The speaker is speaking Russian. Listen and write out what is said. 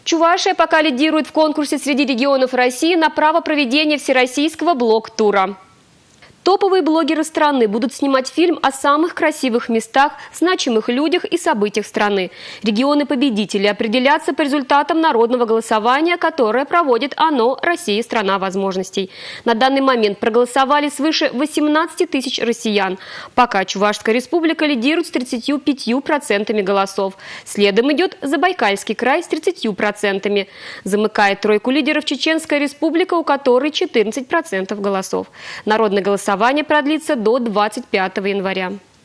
Чувашия пока лидирует в конкурсе среди регионов России на право проведения всероссийского блог-тура. Топовые блогеры страны будут снимать фильм о самых красивых местах, значимых людях и событиях страны. Регионы-победители определятся по результатам народного голосования, которое проводит ОНО «Россия – страна возможностей». На данный момент проголосовали свыше 18 тысяч россиян. Пока Чувашская республика лидирует с 35% голосов. Следом идет Забайкальский край с 30%. Замыкает тройку лидеров Чеченская республика, у которой 14% голосов. Народное голосование продлится до 25 января.